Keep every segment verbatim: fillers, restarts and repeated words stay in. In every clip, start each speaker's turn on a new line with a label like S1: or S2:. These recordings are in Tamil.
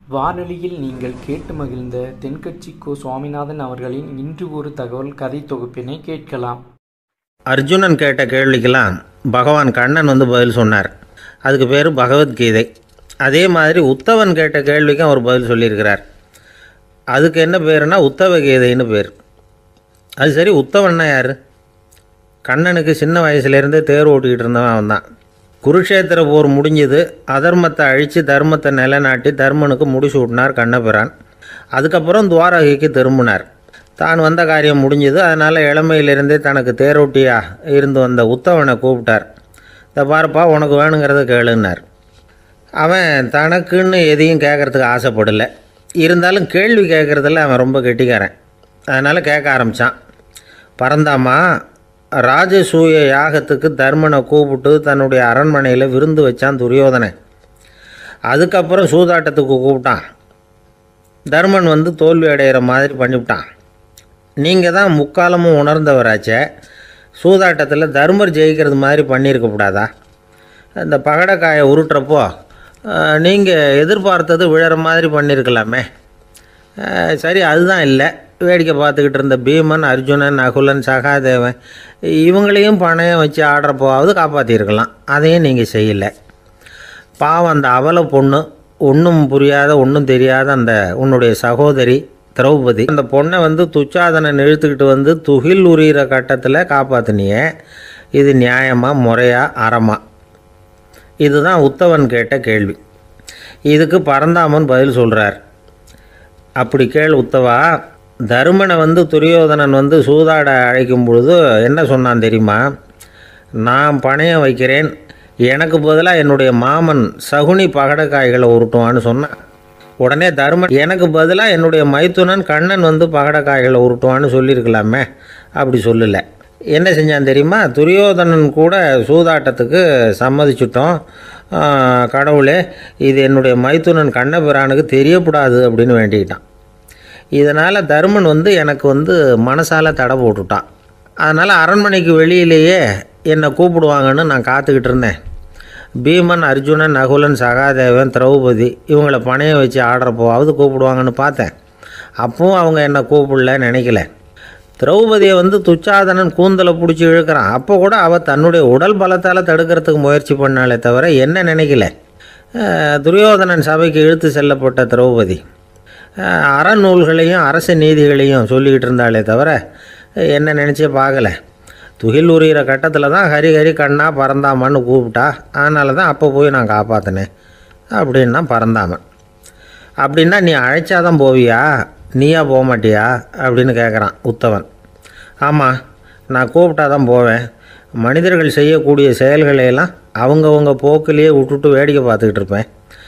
S1: வானொலியில் நீங்கள் கேட்டு மகிழ்ந்த தென்கட்சி கோ சுவாமிநாதன் அவர்களின் இன்று ஒரு தகவல் கதை தொகுப்பினை கேட்கலாம்.
S2: அர்ஜுனன் கேட்ட கேள்விக்கெல்லாம் பகவான் கண்ணன் வந்து பதில் சொன்னார். அதுக்கு பேர் பகவத்கீதை. அதே மாதிரி உத்தவன் கேட்ட கேள்விக்கும் அவர் பதில் சொல்லியிருக்கிறார். அதுக்கு என்ன பேருனா உத்தவ கீதைன்னு பேர். அது சரி, உத்தவன்னா யார்? கண்ணனுக்கு சின்ன வயசுலேருந்தே தேர் ஓட்டிக்கிட்டு இருந்தவன் அவன் தான். குருஷேத்திர போர் முடிஞ்சது. அதர்மத்தை அழித்து தர்மத்தை நிலைநாட்டி தர்மனுக்கு முடிச்சு விட்டினார் கண்ணபிரான். அதுக்கப்புறம் துவாரகைக்கு திரும்பினார். தான் வந்த காரியம் முடிஞ்சது. அதனால் இளமையிலிருந்தே தனக்கு தேரோட்டியாக இருந்து வந்த உத்தவனை கூப்பிட்டார். இதை பாருப்பா, உனக்கு வேணுங்கிறத கேளுன்னார். அவன் தனக்குன்னு எதையும் கேட்குறதுக்கு ஆசைப்படலை. இருந்தாலும் கேள்வி கேட்குறதில்ல அவன் ரொம்ப கெட்டிக்காரன். அதனால் கேட்க ஆரம்பித்தான். பரந்தாமா, ராஜசூய யாகத்துக்கு தர்மனை கூப்பிட்டு தன்னுடைய அரண்மனையில் விருந்து வச்சான் துரியோதனை. அதுக்கப்புறம் சூதாட்டத்துக்கு கூப்பிட்டான். தர்மன் வந்து தோல்வி அடைகிற மாதிரி பண்ணிவிட்டான். நீங்கள் தான் முக்காலமும் உணர்ந்தவராச்சே, சூதாட்டத்தில் தர்மர் ஜெயிக்கிறது மாதிரி பண்ணியிருக்கக்கூடாதா? இந்த பகடைக்காயை உருட்டுறப்போ நீங்கள் எதிர்பார்த்தது விழற மாதிரி பண்ணியிருக்கலாமே. சரி, அதுதான் இல்லை. வேடிக்கை பார்த்துக்கிட்டு இருந்த பீமன், அர்ஜுனன், நகுலன், சகாதேவன் இவங்களையும் பணையம் வச்சு ஆடுறப்போவாவது காப்பாற்றிருக்கலாம். அதையும் நீங்கள் செய்யலை. பாவம், அந்த அவல பொண்ணு, ஒன்றும் புரியாத ஒன்றும் தெரியாத அந்த உன்னுடைய சகோதரி திரௌபதி, அந்த பொண்ணை வந்து துச்சாதனன் இழுத்துக்கிட்டு வந்து துகில் உரிகிற கட்டத்தில் காப்பாற்றினியே. இது நியாயமா, முறையா, அறமா? இதுதான் உத்தவன் கேட்ட கேள்வி. இதுக்கு பரந்தாமன் பதில் சொல்கிறார். அப்படி கேள் உத்தவா. தருமனை வந்து துரியோதனன் வந்து சூதாட அழைக்கும் பொழுது என்ன சொன்னான் தெரியுமா? நான் பணையம் வைக்கிறேன், எனக்கு பதிலாக என்னுடைய மாமன் சகுனி பகடைக்காய்களை உருட்டுவான்னு சொன்னான். உடனே தருமன், எனக்கு பதிலாக என்னுடைய மைத்துனன் கண்ணன் வந்து பகடைக்காய்களை உருட்டுவான்னு சொல்லியிருக்கலாமே. அப்படி சொல்லலை. என்ன செஞ்சான் தெரியுமா? துரியோதனன் கூட சூதாட்டத்துக்கு சம்மதிச்சிட்டோம், கடவுளே இது என்னுடைய மைத்துனன் கண்ணபிரானுக்கு தெரியக்கூடாது அப்படின்னு வேண்டிக்கிட்டான். இதனால் தருமன் வந்து எனக்கு வந்து மனசால் தடை போட்டுட்டான். அதனால் அரண்மனைக்கு வெளியிலேயே என்னை கூப்பிடுவாங்கன்னு நான் காத்துக்கிட்டு இருந்தேன். பீமன், அர்ஜுனன், நகுலன், சகாதேவன், திரௌபதி இவங்களை பணையம் வச்சு ஆடுறப்போவாவது கூப்பிடுவாங்கன்னு பார்த்தேன். அப்பவும் அவங்க என்னை கூப்பிடல, நினைக்கல. திரௌபதியை வந்து துச்சாதனன் கூந்தலை பிடிச்சி இழுக்கிறான். அப்போ கூட அவள் தன்னுடைய உடல் பலத்தால் தடுக்கிறதுக்கு முயற்சி பண்ணாலே தவிர என்ன நினைக்கல. துரியோதனன் சபைக்கு இழுத்து செல்லப்பட்ட திரௌபதி அறநூல்களையும் அரச நீதிகளையும் சொல்லிக்கிட்டு இருந்தாலே தவிர என்ன நினச்சே பார்க்கல. துகில் உரிகிற கட்டத்தில் தான் ஹரி ஹரி கண்ணா பரந்தாமன்னு கூப்பிட்டா. அதனால தான் அப்போ போய் நான் காப்பாற்றினேன் அப்படின்னா பரந்தாமன். அப்படின்னா நீ அழைச்சாதான் போவியா, நீயா போக மாட்டியா அப்படின்னு கேட்குறான் உத்தவன். ஆமாம், நான் கூப்பிட்டா தான் போவேன். மனிதர்கள் செய்யக்கூடிய செயல்களையெல்லாம் அவங்கவுங்க போக்கிலேயே விட்டுட்டு வேடிக்கை பார்த்துக்கிட்டு இருப்பேன்.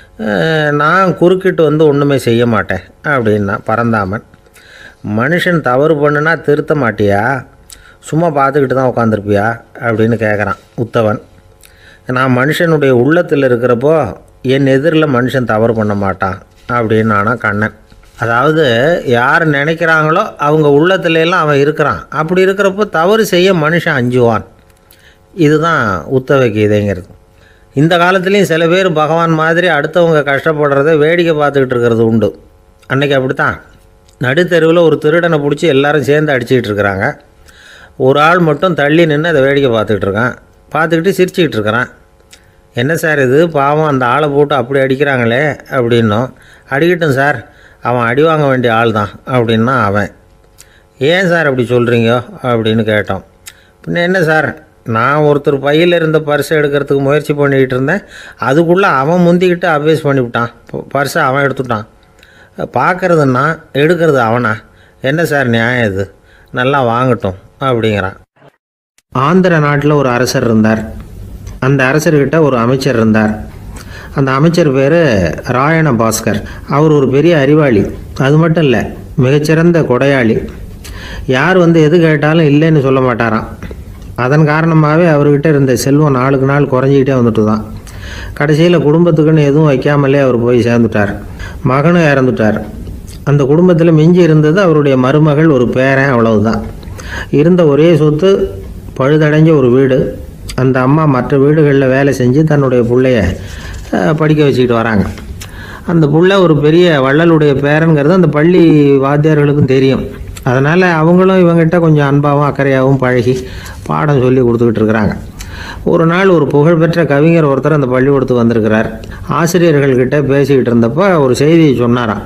S2: நான் குறுக்கிட்டு வந்து ஒன்றுமே செய்ய மாட்டேன் அப்படின்னா பரந்தாமன். மனுஷன் தவறு பண்ணுனா திருத்த மாட்டியா, சும்மா பார்த்துக்கிட்டு தான் உட்காந்துருப்பியா அப்படின்னு கேட்குறான் உத்தவன். நான் மனுஷனுடைய உள்ளத்தில் இருக்கிறப்போ என் எதிரில் மனுஷன் தவறு பண்ண மாட்டான் அப்படின்னு ஆனா கண்ணன். அதாவது யார் நினைக்கிறாங்களோ அவங்க உள்ளத்துலலாம் அவன் இருக்கிறான். அப்படி இருக்கிறப்போ தவறு செய்ய மனுஷன் அஞ்சுவான். இதுதான் உத்தவ கீதைங்கிறது. இந்த காலத்துலேயும் சில பேர் பகவான் மாதிரி அடுத்தவங்க கஷ்டப்படுறத வேடிக்கை பார்த்துக்கிட்டு இருக்கிறது உண்டு. அன்றைக்கி அப்படி தான் நடுத்தெருவில் ஒரு திருடனை பிடிச்சி எல்லாரும் சேர்ந்து அடிச்சுக்கிட்டு இருக்கிறாங்க. ஒரு ஆள் மட்டும் தள்ளி நின்று அதை வேடிக்கை பார்த்துக்கிட்டு இருக்கான். பார்த்துக்கிட்டு சிரிச்சுக்கிட்டு இருக்கிறான். என்ன சார் இது, பாவம் அந்த ஆளை போட்டு அப்படி அடிக்கிறாங்களே அப்படின்னும். அடிக்கட்டும் சார், அவன் அடி வாங்க வேண்டிய ஆள் தான் அப்படின்னா அவன். ஏன் சார் அப்படி சொல்கிறீங்க அப்படின்னு கேட்டோம். பின்ன என்ன சார், நான் ஒருத்தர் பையில் இருந்த பர்ஸை எடுக்கிறதுக்கு முயற்சி பண்ணிக்கிட்டு இருந்தேன். அதுக்குள்ளே அவன் முந்திக்கிட்டு அபேஸ் பண்ணிவிட்டான். பர்ஸை அவன் எடுத்துட்டான். பார்க்குறதுன்னா எடுக்கிறது அவனா? என்ன சார் நியாயம் இது? நல்லா வாங்கட்டும் அப்படிங்கிறான். ஆந்திர நாட்டில் ஒரு அரசர் இருந்தார். அந்த அரசர்கிட்ட ஒரு அமைச்சர் இருந்தார். அந்த அமைச்சர் பேர் ராயண பாஸ்கர். அவர் ஒரு பெரிய அறிவாளி. அது மட்டும் இல்லை, மிகச்சிறந்த கொடையாளி. யார் வந்து எது கேட்டாலும் இல்லைன்னு சொல்ல மாட்டாராம். அதன் காரணமாகவே அவர்கிட்ட இருந்த செல்வம் நாளுக்கு நாள் குறைஞ்சிக்கிட்டே வந்துட்டு தான். கடைசியில் குடும்பத்துக்குன்னு எதுவும் வைக்காமலே அவர் போய் சேர்ந்துட்டார். மகனும் இறந்துட்டார். அந்த குடும்பத்தில் மிஞ்சி இருந்தது அவருடைய மருமகள், ஒரு பேரன், அவ்வளவுதான். இருந்த ஒரே சொத்து பழுதடைஞ்ச ஒரு வீடு. அந்த அம்மா மற்ற வீடுகளில் வேலை செஞ்சு தன்னுடைய பிள்ளைய படிக்க வச்சுக்கிட்டு வராங்க. அந்த புள்ள ஒரு பெரிய வள்ளலுடைய பேரங்கிறது அந்த பள்ளி வாத்தியார்களுக்கும் தெரியும். அதனால் அவங்களும் இவங்ககிட்ட கொஞ்சம் அன்பாகவும் அக்கறையாகவும் பழகி பாடம் சொல்லி கொடுத்துக்கிட்டு இருக்கிறாங்க. ஒரு நாள் ஒரு புகழ்பெற்ற கவிஞர் ஒருத்தர் அந்த பள்ளிக்கூடத்துக்கு வந்திருக்கிறார். ஆசிரியர்கள்கிட்ட பேசிக்கிட்டு இருந்தப்போ ஒரு செய்தியை சொன்னாராம்.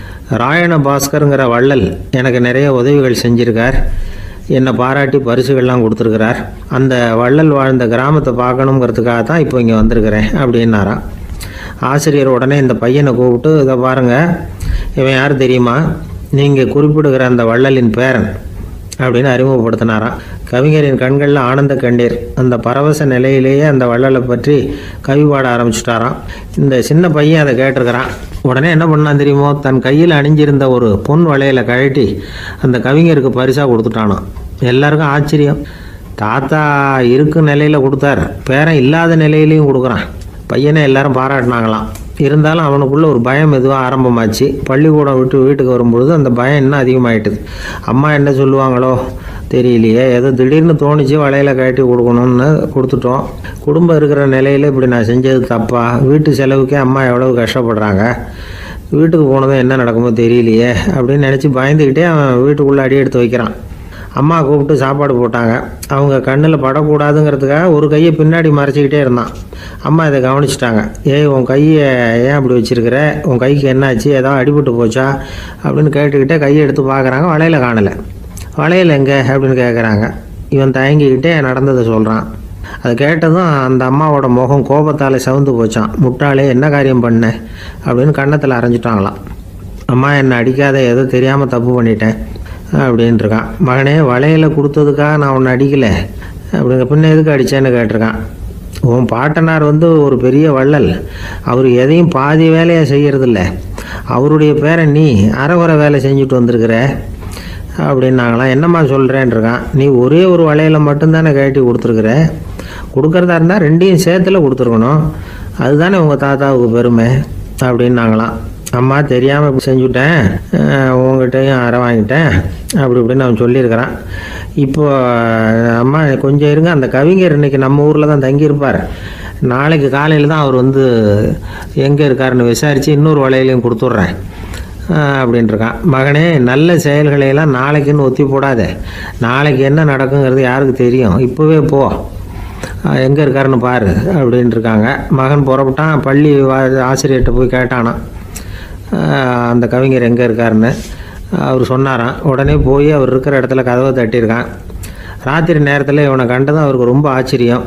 S2: ராயண பாஸ்கருங்கிற வள்ளல் எனக்கு நிறைய உதவிகள் செஞ்சுருக்கார், என்னை பாராட்டி பரிசுகள்லாம் கொடுத்துருக்கிறார். அந்த வள்ளல் வாழ்ந்த கிராமத்தை பார்க்கணுங்கிறதுக்காக தான் இப்போ இங்கே வந்திருக்கிறேன் அப்படின்னாராம். ஆசிரியர் உடனே இந்த பையனை கூப்பிட்டு, இதை பாருங்கள், இவன் யார் தெரியுமா, நீங்கள் குறிப்பிடுகிற அந்த வள்ளலின் பேரன் அப்படின்னு அறிமுகப்படுத்தினாராம். கவிஞரின் கண்களில் ஆனந்த கண்ணீர். அந்த பரவச நிலையிலேயே அந்த வள்ளலை பற்றி கவி பாட ஆரம்பிச்சுட்டாராம். இந்த சின்ன பையன் அதை கேட்டிருக்கிறான். உடனே என்ன பண்ணான் தெரியுமோ, தன் கையில் அணிஞ்சிருந்த ஒரு பொன் வளையலை கழட்டி அந்த கவிஞருக்கு பரிசாக கொடுத்துட்டானான். எல்லாருக்கும் ஆச்சரியம். தாத்தா இருக்கும் நிலையில் கொடுத்தார், பேரன் இல்லாத நிலையிலையும் கொடுக்குறான். பையனை எல்லாரும் பாராட்டினாங்களாம். இருந்தாலும் அவனுக்குள்ளே ஒரு பயம் எதுவாக ஆரம்பமாச்சு. பள்ளிக்கூடம் விட்டு வீட்டுக்கு வரும்பொழுது அந்த பயம் இன்னும் அதிகமாகிட்டுது. அம்மா என்ன சொல்லுவாங்களோ தெரியலையே, ஏதோ திடீர்னு தோணிச்சு வளையலை கட்டி கொடுக்கணும்னு கொடுத்துட்டோம். குடும்பம் இருக்கிற நிலையில் இப்படி நான் செஞ்சது தப்பா, வீட்டு செலவுக்கே அம்மா எவ்வளவு கஷ்டப்படுறாங்க, வீட்டுக்கு போனதும் என்ன நடக்குமோ தெரியலையே அப்படின்னு நினச்சி பயந்துக்கிட்டே அவன் வீட்டுக்குள்ளே அடி எடுத்து வைக்கிறான். அம்மா கூப்பிட்டு சாப்பாடு போட்டாங்க. அவங்க கண்ணில் படக்கூடாதுங்கிறதுக்காக ஒரு கையை பின்னாடி மறைச்சிக்கிட்டே இருந்தான். அம்மா இதை கவனிச்சிட்டாங்க. ஏய், உன் கையை ஏன் அப்படி வச்சிருக்கிற, உன் கைக்கு என்னாச்சு, ஏதாவது அடிபட்டு போச்சா அப்படின்னு கேட்டுக்கிட்டே கையை எடுத்து பார்க்குறாங்க. வளையல காணலை. வளையல் எங்கே அப்படின்னு கேட்குறாங்க. இவன் தயங்கிக்கிட்டே நடந்ததை சொல்கிறான். அதை கேட்டதும் அந்த அம்மாவோட முகம் கோபத்தால் சவுந்து போச்சான். முட்டாளே, என்ன காரியம் பண்ண அப்படின்னு கன்னத்தில் அரைஞ்சிட்டாங்களாம். அம்மா, என்னை அடிக்காத, ஏதோ தெரியாமல் தப்பு பண்ணிட்டேன் அப்படின்ட்டுருக்கான். மகனே, வளையலை கொடுத்ததுக்காக நான் உன்னை அடிக்கலை அப்படிங்க, பின்ன எதுக்கு அடித்தேன்னு கேட்டிருக்கான். உன் பாட்டனார் வந்து ஒரு பெரிய வள்ளல், அவர் எதையும் பாதி வேலையை செய்கிறதில்ல, அவருடைய பேரை நீ அரைகுறை வேலை செஞ்சுட்டு வந்திருக்கிற அப்படின்னாங்களாம். என்னம்மா சொல்கிறேன்ருக்கான். நீ ஒரே ஒரு வளையலை மட்டும்தானே கட்டி கொடுத்துருக்குற, கொடுக்குறதா இருந்தால் ரெண்டையும் சேர்த்துல கொடுத்துருக்கணும், அதுதானே உங்கள் தாத்தாவுக்கு பெருமை அப்படின்னாங்களாம். அம்மா, தெரியாமல் இப்படி செஞ்சுட்டேன், உங்கள்கிட்டையும் அரை வாங்கிட்டேன் அப்படி இப்படின்னு அவன் சொல்லியிருக்கிறான். இப்போ அம்மா கொஞ்சம் இருங்க, அந்த கவிஞர் இன்றைக்கி நம்ம ஊரில் தான் தங்கியிருப்பார், நாளைக்கு காலையில் தான் அவர் வந்து எங்கே இருக்காருன்னு விசாரித்து இன்னொரு வளையலையும் கொடுத்துட்றேன் அப்படின்ட்டுருக்கான். மகனே, நல்ல செயல்களையெல்லாம் நாளைக்குன்னு ஒத்தி போடாத, நாளைக்கு என்ன நடக்குங்கிறது யாருக்கு தெரியும், இப்போவே போ, எங்கே இருக்காருன்னு பாரு அப்படின்ட்டுருக்காங்க. மகன் புறப்பட்டான். பள்ளி ஆசிரியர்கிட்ட போய் கேட்டானா அந்த கவிஞர் எங்கே இருக்காருன்னு. அவர் சொன்னாராம். உடனே போய் அவர் இருக்கிற இடத்துல கதவை தட்டியிருக்கான். ராத்திரி நேரத்தில் இவனை கண்டதும் அவருக்கு ரொம்ப ஆச்சரியம்.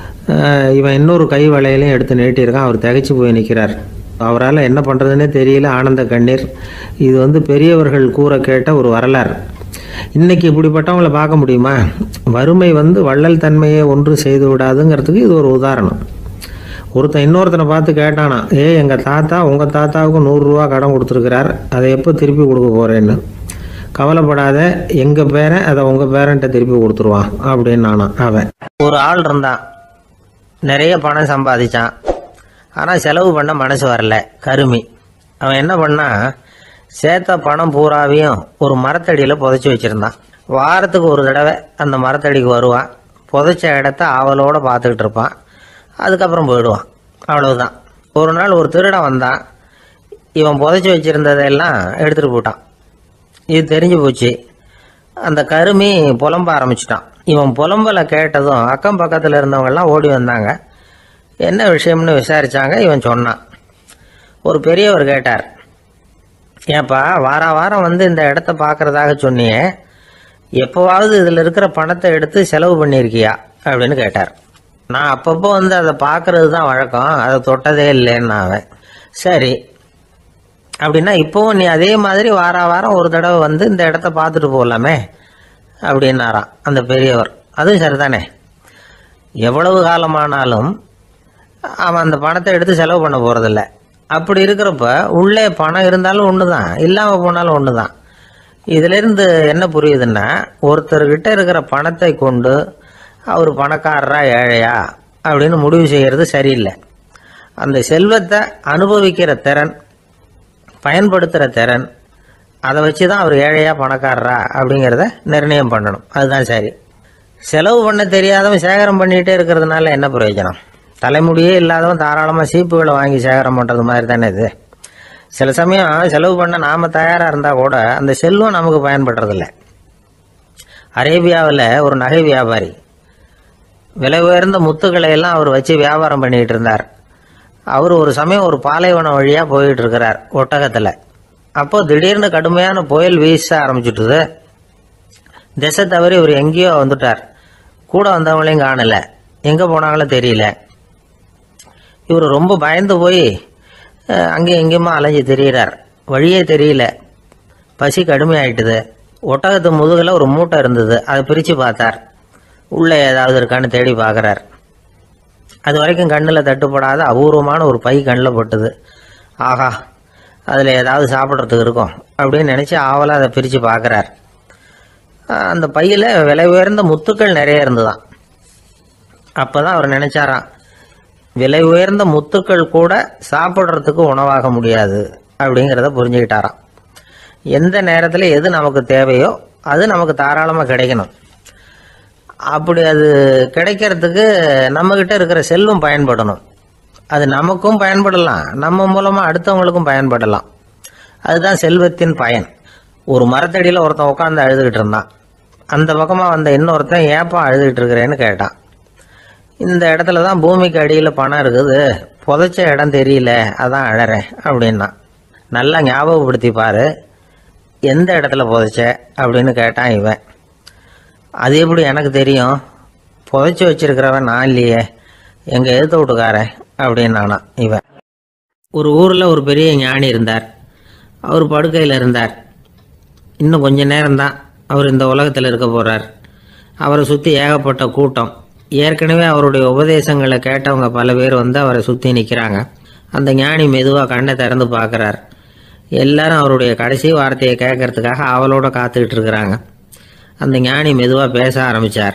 S2: இவன் இன்னொரு கை வளையலையும் எடுத்து நீட்டியிருக்கான். அவர் திகைச்சு போய் நிற்கிறார். அவரால் என்ன பண்ணுறதுன்னே தெரியல. ஆனந்த கண்ணீர். இது வந்து பெரியவர்கள் கூற கேட்ட ஒரு வரலாறு. இன்றைக்கி இப்படிப்பட்டவங்களை பார்க்க முடியுமா? வறுமை வந்து வள்ளல் தன்மையை ஒன்று செய்து விடாதுங்கிறதுக்கு இது ஒரு உதாரணம். ஒருத்தன் இன்னொருத்தனை பார்த்து கேட்டானா, ஏ, எங்கள் தாத்தா உங்கள் தாத்தாவுக்கு நூறுரூவா கடன் கொடுத்துருக்கிறார், அதை எப்போ திருப்பி கொடுக்க போகிறேன்னு. கவலைப்படாத, எங்கள் பேரன் அதை உங்கள் பேரன்ட்ட திருப்பி கொடுத்துருவான் அப்படின்னு நானான். அவன் ஒரு ஆள் இருந்தான், நிறைய பணம் சம்பாதிச்சான், ஆனால் செலவு பண்ண மனசு வரல, கருமி. அவன் என்ன பண்ணான், சேர்த்த பணம் பூராவையும் ஒரு மரத்தடியில் புதைச்சி வச்சுருந்தான். வாரத்துக்கு ஒரு தடவை அந்த மரத்தடிக்கு வருவான், புதைச்ச இடத்த ஆவலோடு பார்த்துக்கிட்டு இருப்பான், அதுக்கப்புறம் போயிடுவான். அவ்வளவுதான். ஒரு நாள் ஒரு திருடன் வந்தான். இவன் புதைச்சி வச்சுருந்ததெல்லாம் எடுத்துகிட்டு போட்டான். இது தெரிஞ்சு போச்சு. அந்த கருமி புலம்ப ஆரம்பிச்சிட்டான். இவன் புலம்பலை கேட்டதும் அக்கம் பக்கத்தில் இருந்தவங்கெல்லாம் ஓடி வந்தாங்க. என்ன விஷயம்னு விசாரித்தாங்க. இவன் சொன்னான். ஒரு பெரியவர் கேட்டார், ஏப்பா, வார வாரம் வந்து இந்த இடத்த பார்க்குறதாக சொன்னியே, எப்போவாவது இதில் இருக்கிற பணத்தை எடுத்து செலவு பண்ணியிருக்கியா அப்படின்னு கேட்டார். நான் அப்பப்போ வந்து அதை பார்க்கறது தான் வழக்கம், அதை தொட்டதே இல்லைன்னு அவன். சரி, அப்படின்னா இப்போவும் நீ அதே மாதிரி வார வாரம் ஒரு தடவை வந்து இந்த இடத்த பார்த்துட்டு போகலாமே அப்படின்னாராம் அந்த பெரியவர். அதுவும் சரிதானே, எவ்வளவு காலமானாலும் அவன் அந்த பணத்தை எடுத்து செலவு பண்ண போகிறதில்ல. அப்படி இருக்கிறப்ப உள்ளே பணம் இருந்தாலும் ஒன்று தான், இல்லாமல் போனாலும் ஒன்று தான். இதிலிருந்து என்ன புரியுதுன்னா, ஒருத்தர்கிட்ட இருக்கிற பணத்தை கொண்டு அவர் பணக்காரரா ஏழையா அப்படின்னு முடிவு செய்கிறது சரியில்லை. அந்த செல்வத்தை அனுபவிக்கிற திறன், பயன்படுத்துகிற திறன், அதை வச்சு தான் அவர் ஏழையா பணக்காரரா அப்படிங்கிறத நிர்ணயம் பண்ணணும். அதுதான் சரி. செலவு பண்ண தெரியாதவன் சேகரம் பண்ணிகிட்டே இருக்கிறதுனால என்ன பிரயோஜனம்? தலைமுடியே இல்லாதவன் தாராளமாக சீப்புகளை வாங்கி சேகரம் பண்ணுறது மாதிரி தானே இது. சில சமயம் செலவு பண்ண நாம் தயாராக இருந்தால் கூட அந்த செல்வம் நமக்கு பயன்படுறதில்ல. அரேபியாவில் ஒரு நகை வியாபாரி விலை உயர்ந்த முத்துக்களை எல்லாம் அவர் வச்சு வியாபாரம் பண்ணிகிட்டு இருந்தார். அவர் ஒரு சமயம் ஒரு பாலைவனம் வழியாக போயிட்டு இருக்கிறார் ஒட்டகத்தில். அப்போ திடீர்னு கடுமையான புயல் வீச ஆரம்பிச்சுட்டுது. திசை தவறி இவர் எங்கேயோ வந்துட்டார். கூட வந்தவங்களையும் காணலை, எங்கே போனாங்களோ தெரியல. இவர் ரொம்ப பயந்து போய் அங்கேயும் எங்கேயுமா அலைஞ்சு தெரிகிறார். வழியே தெரியல. பசி கடுமையாயிட்டுது. ஒட்டகத்து முதுகில் ஒரு மூட்டை இருந்தது. அதை பிரித்து பார்த்தார். உள்ளே ஏதாவது இருக்கான்னு தேடி பார்க்குறார். அது வரைக்கும் கண்ணில் தட்டுப்படாத அபூர்வமான ஒரு பை கண்ணில் பட்டுது. ஆஹா, அதில் ஏதாவது சாப்பிட்றதுக்கு இருக்கும் அப்படின்னு நினச்சி ஆவலாக அதை பிரித்து பார்க்குறார். அந்த பையில் விலை உயர்ந்த முத்துக்கள் நிறைய இருந்துதான். அப்போ தான் அவர் நினச்சாராம், விலை உயர்ந்த முத்துக்கள் கூட சாப்பிட்றதுக்கு உணவாக முடியாது அப்படிங்கிறத புரிஞ்சுக்கிட்டாராம். எந்த நேரத்தில் எது நமக்கு தேவையோ அது நமக்கு தாராளமாக கிடைக்கணும். அப்படி அது கிடைக்கிறதுக்கு நம்மக்கிட்ட இருக்கிற செல்வம் பயன்படணும். அது நமக்கும் பயன்படலாம், நம்ம மூலமாக அடுத்தவங்களுக்கும் பயன்படலாம். அதுதான் செல்வத்தின் பயன். ஒரு மரத்தடியில் ஒருத்தன் உட்காந்து அழுதுகிட்டு இருந்தான். அந்த பக்கமாக வந்த இன்னொருத்தன் ஏப்பா அழுதுகிட்டு இருக்கிறேன்னு கேட்டான். இந்த இடத்துல தான் பூமிக்கு அடியில் பணம் இருக்குது, புதைச்ச இடம் தெரியல, அதான் அழறேன் அப்படின்னா. நல்லா ஞாபகப்படுத்தி பாரு, எந்த இடத்துல புதைச்ச அப்படின்னு கேட்டான் இவன். அது எப்படி எனக்கு தெரியும், புதைச்சி வச்சிருக்கிறவன் நான் இல்லையே, எங்கள் எழுத்த வீட்டுக்காரன் அப்படின்னானா இவன். ஒரு ஊரில் ஒரு பெரிய ஞானி இருந்தார். அவர் படுக்கையில் இருந்தார். இன்னும் கொஞ்ச நேரம்தான் அவர் இந்த உலகத்தில் இருக்க போகிறார். அவரை சுற்றி ஏகப்பட்ட கூட்டம். ஏற்கனவே அவருடைய உபதேசங்களை கேட்டவங்க பல பேர் வந்து அவரை சுற்றி நிற்கிறாங்க. அந்த ஞானி மெதுவாக கண்ணை திறந்து பார்க்குறார். எல்லாரும் அவருடைய கடைசி வார்த்தையை கேட்கறதுக்காக அவளோட காத்துக்கிட்டு இருக்கிறாங்க. அந்த ஞானி மெதுவாக பேச ஆரம்பித்தார்.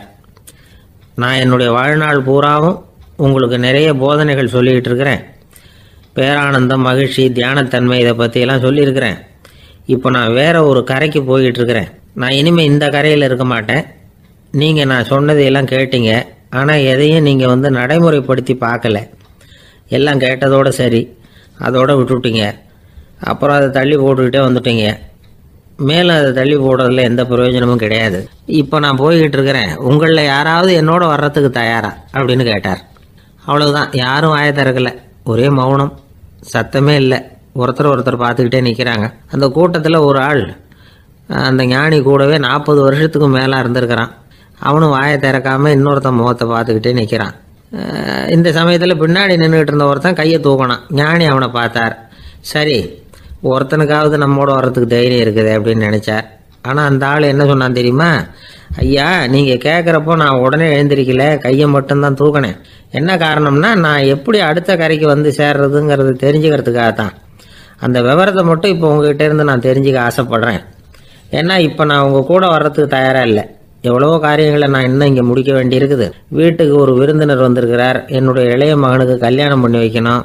S2: நான் என்னுடைய வாழ்நாள் பூராவும் உங்களுக்கு நிறைய போதனைகள் சொல்லிகிட்டு இருக்கிறேன். பேரானந்தம், மகிழ்ச்சி, தியானத்தன்மை இதை பற்றியெல்லாம் சொல்லியிருக்கிறேன். இப்போ நான் வேற ஒரு கரைக்கு போய்கிட்டு இருக்கிறேன். நான் இனிமேல் இந்த கரையில் இருக்க மாட்டேன். நீங்கள் நான் சொன்னதையெல்லாம் கேட்டீங்க, ஆனால் எதையும் நீங்கள் வந்து நடைமுறைப்படுத்தி பார்க்கல. எல்லாம் கேட்டதோடு சரி, அதோடு விட்டுவிட்டீங்க. அப்புறம் அதை தள்ளி போட்டுக்கிட்டே வந்துட்டீங்க. மேலும் அதை தள்ளி போடுறதுல எந்த பிரயோஜனமும் கிடையாது. இப்போ நான் போய்கிட்டு இருக்கிறேன், உங்களில் யாராவது என்னோட வர்றதுக்கு தயாரா அப்படின்னு கேட்டார். அவ்வளவுதான், யாரும் வாயை திறக்கலை. ஒரே மௌனம், சத்தமே இல்லை. ஒருத்தர் ஒருத்தர் பார்த்துக்கிட்டே நிற்கிறாங்க. அந்த கூட்டத்தில் ஒரு ஆள் அந்த ஞானி கூடவே நாற்பது வருஷத்துக்கு மேலே இருந்திருக்கிறான். அவனும் வாயை திறக்காமல் இன்னொருத்தன் முகத்தை பார்த்துக்கிட்டே நிற்கிறான். இந்த சமயத்தில் பின்னாடி நின்றுக்கிட்டு இருந்த ஒருத்தன் கையை தூக்கினான். ஞானி அவனை பார்த்தார். சரி, ஒருத்தனுக்காவது நம்மோட வர்றதுக்கு தைரியம் இருக்குது அப்படின்னு நினச்சார். ஆனால் அந்த ஆள் என்ன சொன்னான் தெரியுமா? ஐயா, நீங்கள் கேட்குறப்போ நான் உடனே எழுந்திருக்கல, கையை மட்டும்தான் தூக்கினேன். என்ன காரணம்னா, நான் எப்படி அடுத்த கரைக்கு வந்து சேர்றதுங்கிறது தெரிஞ்சுக்கிறதுக்காக தான். அந்த விவரத்தை மட்டும் இப்போ உங்ககிட்ட இருந்து நான் தெரிஞ்சுக்க ஆசைப்பட்றேன். ஏன்னா இப்போ நான் உங்கள் கூட வர்றதுக்கு தயாராக இல்லை. எவ்வளவோ காரியங்களை நான் இன்னும் இங்கே முடிக்க வேண்டியிருக்குது. வீட்டுக்கு ஒரு விருந்தினர் வந்திருக்கிறார். என்னுடைய இளைய மகனுக்கு கல்யாணம் பண்ணி வைக்கணும்.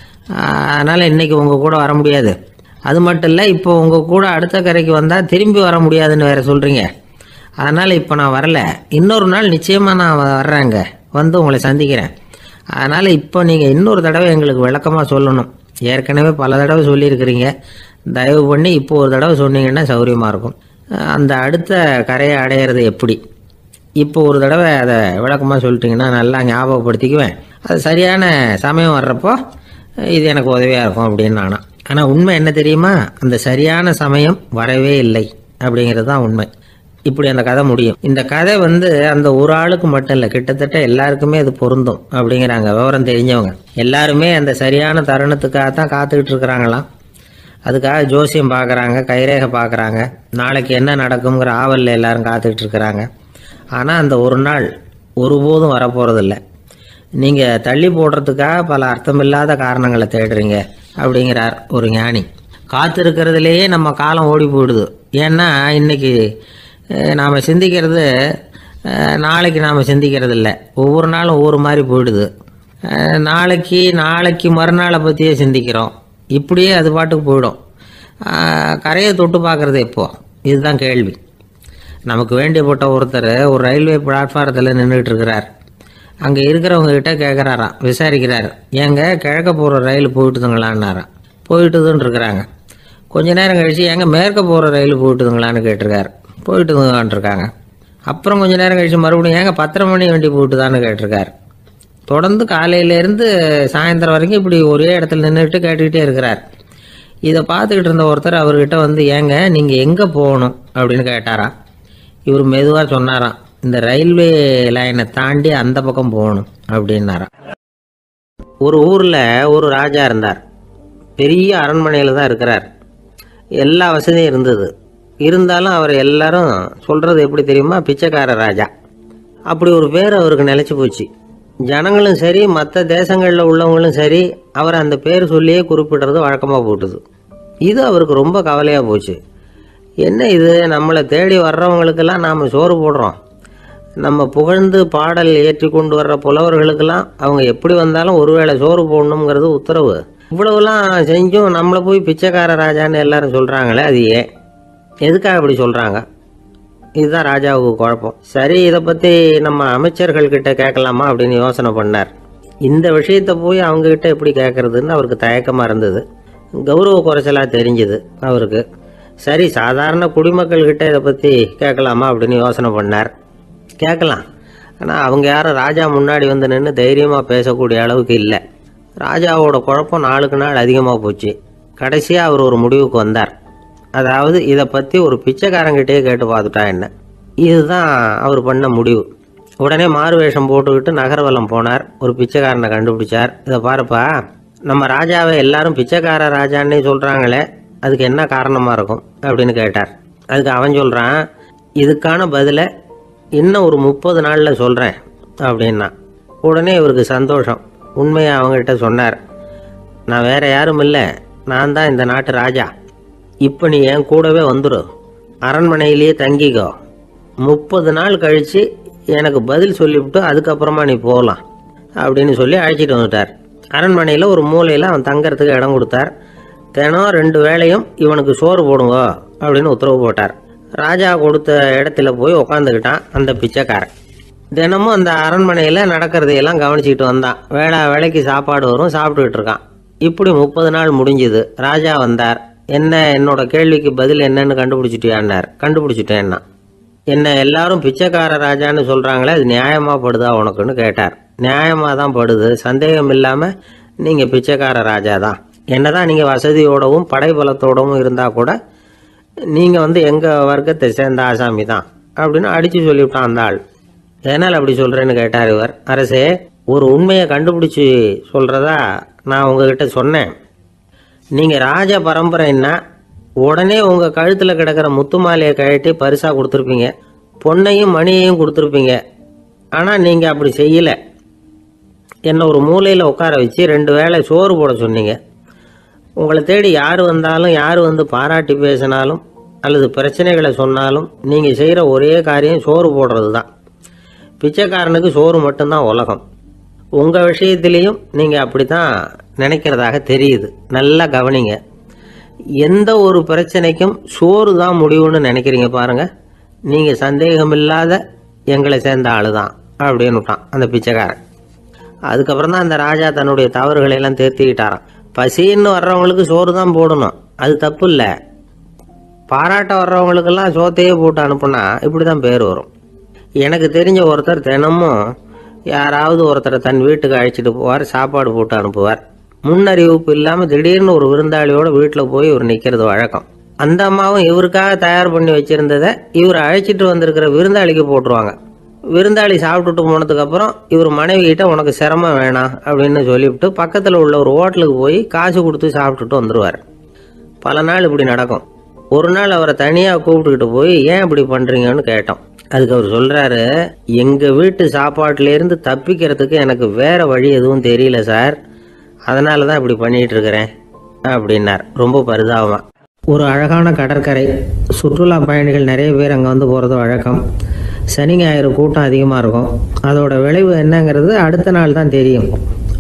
S2: அதனால் இன்றைக்கி உங்கள் கூட வர முடியாது. அது மட்டும் இல்லை, இப்போ உங்கள் கூட அடுத்த கரைக்கு வந்தால் திரும்பி வர முடியாதுன்னு வேறு சொல்கிறீங்க. அதனால் இப்போ நான் வரல. இன்னொரு நாள் நிச்சயமாக நான் வர்றேங்க, வந்து உங்களை சந்திக்கிறேன். அதனால் இப்போ நீங்கள் இன்னொரு தடவை எங்களுக்கு விளக்கமாக சொல்லணும். ஏற்கனவே பல தடவை சொல்லியிருக்கிறீங்க. தயவு பண்ணி இப்போ ஒரு தடவை சொன்னீங்கன்னா சௌகரியமாக இருக்கும். அந்த அடுத்த கரையை அடையிறது எப்படி, இப்போ ஒரு தடவை அதை விளக்கமாக சொல்லிட்டிங்கன்னா நல்லா ஞாபகப்படுத்திக்குவேன். அது சரியான சமயம் வர்றப்போ இது எனக்கு உதவியாக இருக்கும் அப்படின்னு நானா. ஆனால் உண்மை என்ன தெரியுமா? அந்த சரியான சமயம் வரவே இல்லை அப்படிங்கிறது தான் உண்மை. இப்படி அந்த கதை முடியும். இந்த கதை வந்து அந்த ஒரு ஆளுக்கு மட்டும் இல்லை, கிட்டத்தட்ட எல்லாருக்குமே அது பொருந்தும் அப்படிங்கிறாங்க விவரம் தெரிஞ்சவங்க. எல்லாருமே அந்த சரியான தருணத்துக்காக தான் காத்துக்கிட்டு இருக்கிறாங்களாம். அதுக்காக ஜோசியம் பார்க்குறாங்க, கைரேகை பார்க்குறாங்க, நாளைக்கு என்ன நடக்குங்கிற ஆவலில் எல்லாரும் காத்துக்கிட்டு இருக்கிறாங்க. ஆனால் அந்த ஒரு நாள் ஒருபோதும் வரப்போகிறதில்ல. நீங்கள் தள்ளி போடுறதுக்காக பல அர்த்தமில்லாத காரணங்களை தேடுறீங்க அப்படிங்கிறார் ஒரு ஞானி. காத்திருக்கிறதுலேயே நம்ம காலம் ஓடி போயிடுது. ஏன்னா இன்றைக்கி நாம் சிந்திக்கிறது நாளைக்கு நாம் சிந்திக்கிறது இல்லை. ஒவ்வொரு நாளும் ஒவ்வொரு மாதிரி போயிடுது. நாளைக்கு நாளைக்கு மறுநாளை பற்றியே சிந்திக்கிறோம். இப்படியே அது பாட்டுக்கு போயிடும். கரையை தொட்டு பார்க்குறது எப்போ, இதுதான் கேள்வி. நமக்கு வேண்டியப்பட்ட ஒருத்தர் ஒரு ரயில்வே பிளாட்ஃபாரத்தில் நின்றுட்டு இருக்கிறார். அங்கே இருக்கிறவங்ககிட்ட கேட்குறாராம், விசாரிக்கிறார். ஏங்க கிழக்க போகிற ரயில் போயிட்டுதுங்களான்னாராம். போயிட்டுதுன்னு இருக்கிறாங்க. கொஞ்ச நேரம் கழித்து எங்கே மேற்க போகிற ரயில் போயிட்டுதுங்களான்னு கேட்டிருக்காரு. போயிட்டுதுங்களான்ட்ருக்காங்க. அப்புறம் கொஞ்சம் நேரம் கழித்து மறுபடியும் ஏங்க பத்தரை மணி வண்டி போட்டுதான்னு கேட்டிருக்காரு. தொடர்ந்து காலையிலேருந்து சாயந்தரம் வரைக்கும் இப்படி ஒரே இடத்துல நின்றுட்டு கேட்டுக்கிட்டே இருக்கிறார். இதை பார்த்துக்கிட்டு இருந்த ஒருத்தர் அவர்கிட்ட வந்து, ஏங்க நீங்கள் எங்கே போகணும் அப்படின்னு கேட்டாராம். இவர் மெதுவாக சொன்னாராம், இந்த ரயில்வே லைனை தாண்டி அந்த பக்கம் போகணும் அப்படின்னாராம். ஒரு ஊரில் ஒரு ராஜா இருந்தார். பெரிய அரண்மனையில் தான் இருக்கிறார். எல்லா வசதியும் இருந்தது. இருந்தாலும் அவர் எல்லாரும் சொல்கிறது எப்படி தெரியுமா, பிச்சைக்கார ராஜா. அப்படி ஒரு பேர் அவருக்கு நிலச்சி போச்சு. ஜனங்களும் சரி மற்ற தேசங்களில் உள்ளவங்களும் சரி அவர் அந்த பேர் சொல்லியே குறிப்பிடுறது வழக்கமாக போட்டுது. இது அவருக்கு ரொம்ப கவலையாக போச்சு. என்ன இது, நம்மளை தேடி வர்றவங்களுக்கெல்லாம் நாம் சோறு போடுறோம், நம்ம புகழ்ந்து பாடல் ஏற்றி கொண்டு வர்ற புலவர்களுக்கெல்லாம் அவங்க எப்படி வந்தாலும் ஒருவேளை சோறு போடணுங்கிறது உத்தரவு. இவ்வளவுலாம் செஞ்சும் நம்மளை போய் பிச்சைக்கார ராஜான்னு எல்லாரும் சொல்கிறாங்களே, அது ஏன், எதுக்காக இப்படி சொல்கிறாங்க? இதுதான் ராஜாவுக்கு குழப்பம். சரி, இதை பற்றி நம்ம அமைச்சர்கள்கிட்ட கேட்கலாமா அப்படின்னு யோசனை பண்ணார். இந்த விஷயத்தை போய் அவங்கக்கிட்ட எப்படி கேட்குறதுன்னு அவருக்கு தயக்கமாக இருந்தது. கௌரவ குறைச்சலாக தெரிஞ்சுது அவருக்கு. சரி, சாதாரண குடிமக்கள்கிட்ட இதை பற்றி கேட்கலாமா அப்படின்னு யோசனை பண்ணார். கேட்கலாம், ஆனால் அவங்க யாரும் ராஜா முன்னாடி வந்து நின்று தைரியமாக பேசக்கூடிய அளவுக்கு இல்லை. ராஜாவோட குழப்பம் நாளுக்கு நாள் அதிகமாக போச்சு. கடைசியாக அவர் ஒரு முடிவுக்கு வந்தார். அதாவது இதை பற்றி ஒரு பிச்சைக்காரங்கிட்டே கேட்டு பார்த்துட்டா என்ன. இதுதான் அவர் பண்ண முடிவு. உடனே மாறு வேஷம் போட்டுக்கிட்டு நகர்வலம் போனார். ஒரு பிச்சைக்காரனை கண்டுபிடிச்சார். இதை பாருப்பா, நம்ம ராஜாவை எல்லாரும் பிச்சைக்கார ராஜான்னே சொல்கிறாங்களே, அதுக்கு என்ன காரணமாக இருக்கும் அப்படின்னு கேட்டார். அதுக்கு அவன் சொல்கிறான், இதுக்கான பதிலை இன்னும் ஒரு முப்பது நாளில் சொல்கிறேன் அப்படின்னா. உடனே இவருக்கு சந்தோஷம். உண்மையை அவங்ககிட்ட சொன்னார். நான் வேறு யாரும் இல்லை, நான் தான் இந்த நாட்டு ராஜா. இப்போ நீ என் கூடவே வந்துடும், அரண்மனையிலேயே தங்கிக்கோ. முப்பது நாள் கழித்து எனக்கு பதில் சொல்லிவிட்டு அதுக்கப்புறமா நீ போகலாம் அப்படின்னு சொல்லி அழைச்சிட்டு வந்துட்டார். அரண்மனையில் ஒரு மூலையில் அவன் தங்கறதுக்கு இடம் கொடுத்தார். தினம் ரெண்டு வேளையும் இவனுக்கு சோறு போடுங்க அப்படின்னு உத்தரவு போட்டார். ராஜா கொடுத்த இடத்துல போய் உக்காந்துக்கிட்டான் அந்த பிச்சைக்காரன். தினமும் அந்த அரண்மனையில் நடக்கிறதையெல்லாம் கவனிச்சிக்கிட்டு வந்தான். வேளா வேலைக்கு சாப்பாடு வரும், சாப்பிட்டுக்கிட்டு இருக்கான். இப்படி முப்பது நாள் முடிஞ்சுது. ராஜா வந்தார். என்ன, என்னோட கேள்விக்கு பதில் என்னன்னு கண்டுபிடிச்சிட்டியான்னார். கண்டுபிடிச்சிட்டேன்னா. என்ன எல்லாரும் பிச்சைக்கார ராஜான்னு சொல்கிறாங்களே, அது நியாயமாக படுதா உனக்குன்னு கேட்டார். நியாயமாக தான் படுது, சந்தேகம் இல்லாமல் நீங்கள் பிச்சைக்கார ராஜா தான். என்ன தான் நீங்கள் வசதியோடவும் படைபலத்தோடவும் இருந்தால் கூட நீங்கள் வந்து எங்கள் வர்க்கத்தை சேர்ந்த ஆசாமி தான் அப்படின்னு அடித்து சொல்லிவிட்டான் அந்த ஆள். எதனால் அப்படி சொல்கிறேன்னு கேட்டார் இவர். அரசே, ஒரு உண்மையை கண்டுபிடிச்சி சொல்கிறதா நான் உங்ககிட்ட சொன்னேன். நீங்கள் ராஜ பரம்பரைன்னா உடனே உங்கள் கழுத்தில் கிடக்கிற முத்து மாலையை கழட்டி பரிசாக கொடுத்துருப்பீங்க, பொண்ணையும் மணியையும் கொடுத்துருப்பீங்க. ஆனால் நீங்கள் அப்படி செய்யலை. என்னை ஒரு மூலையில் உட்கார வச்சு ரெண்டு வேளை சோறு போட சொன்னீங்க. உங்களை தேடி யார் வந்தாலும், யார் வந்து பாராட்டி பேசினாலும் அல்லது பிரச்சனைகளை சொன்னாலும் நீங்கள் செய்கிற ஒரே காரியம் சோறு போடுறது தான். பிச்சைக்காரனுக்கு சோறு மட்டும்தான் உலகம். உங்கள் விஷயத்திலையும் நீங்கள் அப்படி தான் நினைக்கிறதாக தெரியுது. நல்லா கவனிங்க. எந்த ஒரு பிரச்சனைக்கும் சோறு தான் முடிவுன்னு நினைக்கிறீங்க பாருங்கள். நீங்கள் சந்தேகமில்லாத எங்களை சேர்ந்த ஆள் தான் அப்படின்னு விட்டான் அந்த பிச்சைக்காரன். அதுக்கப்புறம் தான் அந்த ராஜா தன்னுடைய தவறுகளை எல்லாம் தேர்த்திக்கிட்டாராம். பசின்னு வர்றவங்களுக்கு சோறு தான் போடணும், அது தப்பு இல்லை. பாராட்ட வர்றவங்களுக்கெல்லாம் சோத்தையே போட்டு அனுப்புனா இப்படி தான் பேர் வரும். எனக்கு தெரிஞ்ச ஒருத்தர் தினமும் யாராவது ஒருத்தரை தன் வீட்டுக்கு அழைச்சிட்டு போவார், சாப்பாடு போட்டு அனுப்புவார். முன்னறிவிப்பு இல்லாமல் திடீர்னு ஒரு விருந்தாளியோட வீட்டில் போய் இவர் நிற்கிறது வழக்கம். அந்த அம்மாவும் இவருக்காக தயார் பண்ணி வச்சுருந்ததை இவர் அழைச்சிட்டு வந்திருக்கிற விருந்தாளிக்கு போட்டுருவாங்க. விருந்தாளி சாப்பிட்டுட்டு போனதுக்கப்புறம் இவர் மனைவி கிட்ட உனக்கு சிரமம் வேணாம் அப்படின்னு சொல்லிவிட்டு பக்கத்தில் உள்ள ஒரு ஹோட்டலுக்கு போய் காசு கொடுத்து சாப்பிட்டுட்டு வந்துடுவார். பல நாள் இப்படி நடக்கும். ஒரு நாள் அவரை தனியாக கூப்பிட்டுக்கிட்டு போய் ஏன் இப்படி பண்ணுறீங்கன்னு கேட்டோம். அதுக்கு அவர் சொல்கிறாரு, எங்கள் வீட்டு சாப்பாட்டிலேருந்து தப்பிக்கிறதுக்கு எனக்கு வேறு வழி எதுவும் தெரியல சார், அதனால தான் இப்படி பண்ணிகிட்டு இருக்கிறேன் அப்படின்னார் ரொம்ப பரிதாபமாக. ஒரு அழகான கடற்கரை. சுற்றுலா பயணிகள் நிறைய பேர் அங்கே வந்து போகிறது வழக்கம். சனி ஞாயிறு கூட்டம் அதிகமாக இருக்கும். அதோட விளைவு என்னங்கிறது அடுத்த நாள் தான் தெரியும்.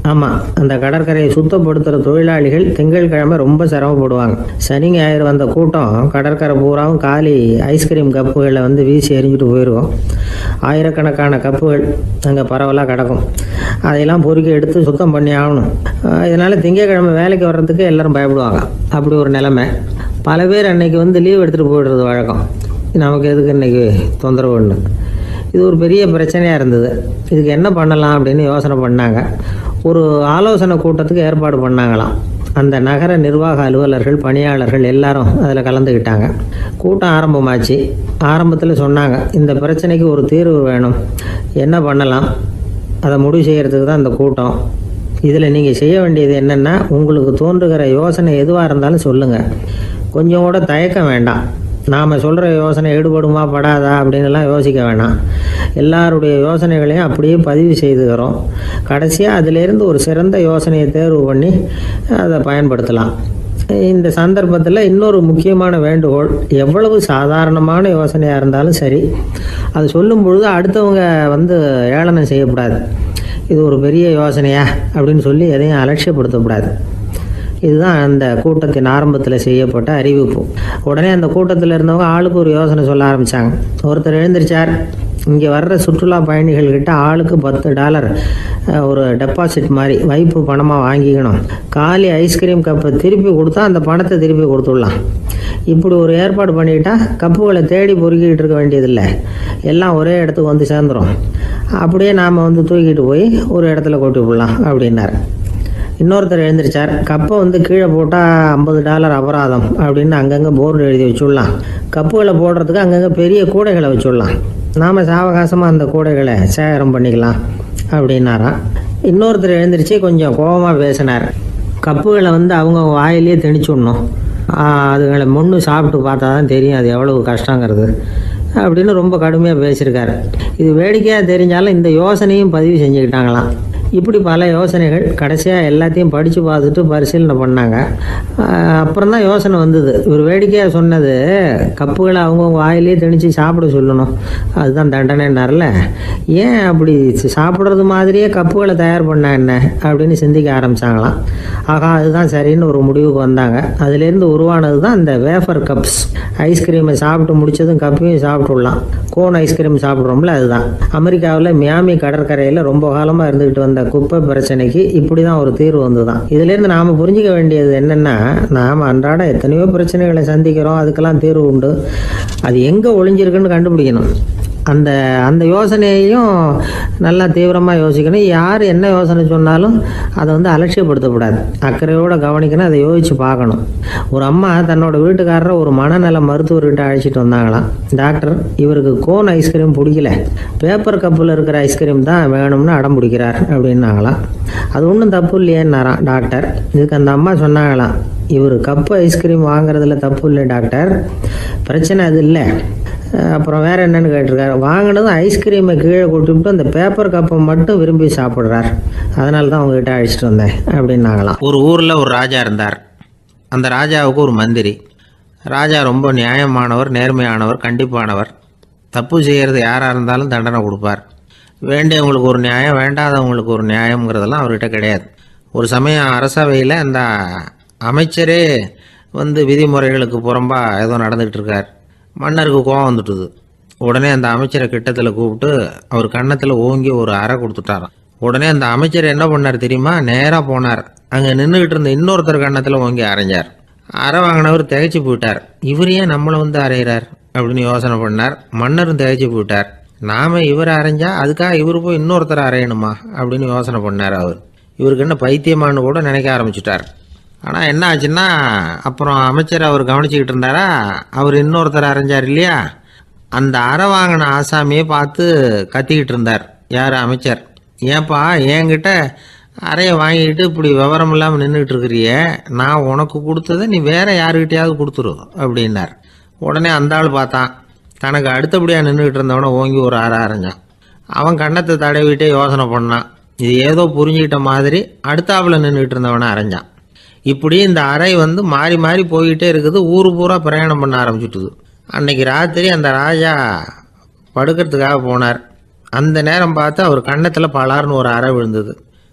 S2: ஆமாம், அந்த கடற்கரையை சுத்தப்படுத்துகிற தொழிலாளிகள் திங்கட்கிழமை ரொம்ப சிரமப்படுவாங்க. சனி ஞாயிறு வந்த கூட்டம் கடற்கரை பூராவும் காலி ஐஸ்கிரீம் கப்புகளை வந்து வீசி எறிஞ்சிட்டு போயிடுவோம். ஆயிரக்கணக்கான கப்புகள் அங்கே பரவலாக கிடக்கும். அதையெல்லாம் பொறுக்கி எடுத்து சுத்தம் பண்ணி ஆகணும். இதனால் திங்கட்கிழமை வேலைக்கு வர்றதுக்கு எல்லோரும் பயப்படுவாங்க. அப்படி ஒரு நிலைமை. பல பேர் அன்னைக்கு வந்து லீவ் எடுத்துகிட்டு போய்டுறது வழக்கம். நமக்கு எதுக்கு இன்றைக்கி தொந்தரவுன்னு. இது ஒரு பெரிய பிரச்சனையாக இருந்தது. இதுக்கு என்ன பண்ணலாம் அப்படின்னு யோசனை பண்ணாங்க. ஒரு ஆலோசனை கூட்டத்துக்கு ஏற்பாடு பண்ணாங்களாம். அந்த நகர நிர்வாக அலுவலர்கள், பணியாளர்கள் எல்லாரும் அதில் கலந்துக்கிட்டாங்க. கூட்டம் ஆரம்பமாச்சு. ஆரம்பத்தில் சொன்னாங்க, இந்த பிரச்சனைக்கு ஒரு தீர்வு வேணும், என்ன பண்ணலாம், அதை முடிவு செய்கிறதுக்கு தான் இந்த கூட்டம். இதில் நீங்கள் செய்ய வேண்டியது என்னென்னா, உங்களுக்கு தோன்றுகிற யோசனை எதுவாக இருந்தாலும் சொல்லுங்கள். கொஞ்சம் கூட தயக்கம் வேண்டாம். நாம் சொல்கிற யோசனை ஈடுபடுமா படாதா அப்படின்லாம் யோசிக்க வேணாம். எல்லாருடைய யோசனைகளையும் அப்படியே பதிவு செய்துக்கிறோம். கடைசியாக அதிலேருந்து ஒரு சிறந்த யோசனையை தேர்வு பண்ணி அதை பயன்படுத்தலாம். இந்த சந்தர்ப்பத்தில் இன்னொரு முக்கியமான வேண்டுகோள், எவ்வளவு சாதாரணமான யோசனையாக இருந்தாலும் சரி, அது சொல்லும் பொழுது அடுத்தவங்க வந்து ஏளனம் செய்யக்கூடாது. இது ஒரு பெரிய யோசனையா அப்படின்னு சொல்லி எதையும் அலட்சியப்படுத்தக்கூடாது. இதுதான் அந்த கூட்டத்தின் ஆரம்பத்தில் செய்யப்பட்ட அறிவிப்பு. உடனே அந்த கூட்டத்தில் இருந்தவங்க ஆளுக்கு ஒரு யோசனை சொல்ல ஆரம்பித்தாங்க. ஒருத்தர் எழுந்திரிச்சார், இங்கே வர்ற சுற்றுலா பயணிகள்கிட்ட ஆளுக்கு பத்து டாலர் ஒரு டெபாசிட் மாதிரி வைப்பு பணமாக வாங்கிக்கணும். காலி ஐஸ்கிரீம் கப்பை திருப்பி கொடுத்தா அந்த பணத்தை திருப்பி கொடுத்துடலாம். இப்படி ஒரு ஏற்பாடு பண்ணிக்கிட்டா கப்புகளை தேடி பொறுக்கிட்டு இருக்க வேண்டியதில்லை, எல்லாம் ஒரே இடத்துக்கு வந்து சேர்ந்துடும். அப்படியே நாம் வந்து தூக்கிட்டு போய் ஒரு இடத்துல கொட்டி விடலாம் அப்படின்னார். இன்னொருத்தர் எழுந்திரிச்சார், கப்பை வந்து கீழே போட்டால் ஐம்பது டாலர் அபராதம் அப்படின்னு அங்கங்கே போர்டு எழுதி வச்சுடலாம். கப்புகளை போடுறதுக்கு அங்கங்கே பெரிய கூடைகளை வச்சுடலாம். நாம் சாவகாசமாக அந்த கூடைகளை சேகரம் பண்ணிக்கலாம் அப்படின்னாராம். இன்னொருத்தர் எழுந்திரிச்சு கொஞ்சம் கோபமாக பேசினார். கப்புகளை வந்து அவங்க வாயிலே திணிச்சுடணும், அதுங்களை முன்னு சாப்பிட்டு பார்த்தா தான் தெரியும் அது எவ்வளவு கஷ்டங்கிறது அப்படின்னு ரொம்ப கடுமையாக பேசியிருக்காரு. இது வேடிக்கையாக தெரிஞ்சாலும் இந்த யோசனையும் பதிவு செஞ்சுக்கிட்டாங்களாம். இப்படி பல யோசனைகள். கடைசியாக எல்லாத்தையும் படித்து பார்த்துட்டு பரிசீலனை பண்ணாங்க. அப்புறம் தான் யோசனை வந்தது. இவர் வேடிக்கையாக சொன்னது கப்புகளை அவங்கவுங்க வாயிலே திணிச்சு சாப்பிட சொல்லணும், அதுதான் தண்டனைன்னார்ல. ஏன் அப்படி சாப்பிட்றது மாதிரியே கப்புகளை தயார் பண்ண என்ன அப்படின்னு சிந்திக்க ஆரம்பித்தாங்களாம். ஆகா, அதுதான் சரின்னு ஒரு முடிவுக்கு வந்தாங்க. அதுலேருந்து உருவானது தான் இந்த வேஃபர் கப்ஸ். ஐஸ்கிரீமை சாப்பிட்டு முடித்ததும் கப்பையும் சாப்பிட்டுடலாம். கோன் ஐஸ்கிரீம் சாப்பிட்றோம்ல, அதுதான். அமெரிக்காவில் மியாமி கடற்கரையில் ரொம்ப காலமாக இருந்துக்கிட்டு வந்த குப்பை பிரச்சனைக்கு இப்படி தான் ஒரு தீர்வு வந்து தான். இதுலேருந்து நாம் புரிஞ்சிக்க வேண்டியது என்னென்னா, நாம் அன்றாட எத்தனையோ பிரச்சனைகளை சந்திக்கிறோம், அதுக்கெல்லாம் தீர்வு உண்டு. அது எங்கே ஒளிஞ்சிருக்குன்னு கண்டுபிடிக்கணும். அந்த அந்த யோசனையையும் நல்லா தீவிரமாக யோசிக்கணும். யார் என்ன யோசனை சொன்னாலும் அதை வந்து அலட்சியப்படுத்தக்கூடாது, அக்கறையோடு கவனிக்கணும், அதை யோசித்து பார்க்கணும். ஒரு அம்மா தன்னோட வீட்டுக்காரரை ஒரு மனநல மருத்துவர்கிட்ட அழைச்சிட்டு வந்தாங்களாம். டாக்டர், இவருக்கு கோன் ஐஸ்கிரீம் பிடிக்கல, பேப்பர் கப்பில் இருக்கிற ஐஸ்கிரீம் தான் வேணும்னு அடம் பிடிக்கிறார் அப்படின்னாங்களாம். அது ஒன்றும் தப்பு இல்லையேன்னாராம் டாக்டர். இதுக்கு அந்த அம்மா சொன்னாங்களாம், இவர் கப்பு ஐஸ்கிரீம் வாங்குறதுல தப்பு இல்லை டாக்டர், பிரச்சனை அது இல்லை. அப்புறம் வேறு என்னென்னு கேட்டிருக்காரு. வாங்கினதும் ஐஸ்கிரீமை கீழே கொட்டிவிட்டு அந்த பேப்பர் கப்பை மட்டும் விரும்பி சாப்பிட்றார், அதனால தான் அவங்ககிட்ட அழைச்சிட்டு வந்தேன் அப்படின்னாங்களாம். ஒரு ஊரில் ஒரு ராஜா இருந்தார். அந்த ராஜாவுக்கு ஒரு மந்திரி. ராஜா ரொம்ப நியாயமானவர், நேர்மையானவர், கண்டிப்பானவர். தப்பு செய்கிறது யாராக இருந்தாலும் தண்டனை கொடுப்பார். வேண்டியவங்களுக்கு ஒரு நியாயம், வேண்டாதவங்களுக்கு ஒரு நியாயங்கிறதெல்லாம் அவர்கிட்ட கிடையாது. ஒரு சமயம் அரசவையில் அந்த அமைச்சரே வந்து விதிமுறைகளுக்கு புறம்பாக ஏதோ நடந்துகிட்டு இருக்கார். மன்னருக்கு கோவம் வந்துட்டுது. உடனே அந்த அமைச்சரை கிட்டத்தில் கூப்பிட்டு அவர் கன்னத்தில் ஓங்கி ஒரு அறை கொடுத்துட்டாராம். உடனே அந்த அமைச்சர் என்ன பண்ணார் தெரியுமா, நேராக போனார். அங்கே நின்றுக்கிட்டு இருந்த இன்னொருத்தர் கன்னத்தில் ஓங்கி அரைஞ்சார். அறை வாங்கினவர் திகைச்சு போயிட்டார். இவர் ஏன் நம்மளை வந்து அரைகிறார் அப்படின்னு யோசனை பண்ணார். மன்னரும் திகைச்சு போயிட்டார். நாம் இவரை அரைஞ்சா அதுக்காக இவர் போய் இன்னொருத்தரை அரையணுமா அப்படின்னு யோசனை பண்ணார். அவர் இவருக்கு என்ன பைத்தியமானு கூட நினைக்க ஆரம்பிச்சிட்டார். ஆனால் என்ன ஆச்சுன்னா, அப்புறம் அமைச்சர் அவர் கவனிச்சிக்கிட்டு இருந்தாரா, அவர் இன்னொருத்தர் அரைஞ்சார் இல்லையா, அந்த அறை வாங்கின ஆசாமியை பார்த்து கத்திக்கிட்டு இருந்தார். யார்? அமைச்சர். ஏன்பா என்கிட்ட அறையை வாங்கிக்கிட்டு இப்படி விவரம் இல்லாமல் நின்றுட்டு இருக்கிறியே, நான் உனக்கு கொடுத்ததை நீ வேற யாருக்கிட்டையாவது கொடுத்துரு அப்படின்னார். உடனே அந்த ஆள் பார்த்தான், தனக்கு அடுத்தபடியாக நின்றுக்கிட்டு இருந்தவனை ஓங்கி ஒரு அறை அரைஞ்சான். அவன் கன்னத்தை தடவிட்டே யோசனை பண்ணான். இது ஏதோ புரிஞ்சுக்கிட்ட மாதிரி அடுத்தாப்பில் நின்றுக்கிட்டு இருந்தவனை அரைஞ்சான். இப்படி இந்த அறை வந்து மாறி மாறி போய்கிட்டே இருக்குது. ஊர் பூரா பிரயாணம் பண்ண ஆரம்பிச்சுட்டுது. அன்னைக்கு ராத்திரி அந்த ராஜா படுக்கிறதுக்காக போனார். அந்த நேரம் பார்த்து அவர் கன்னத்தில் பலார்னு ஒரு அறை விழுந்தது.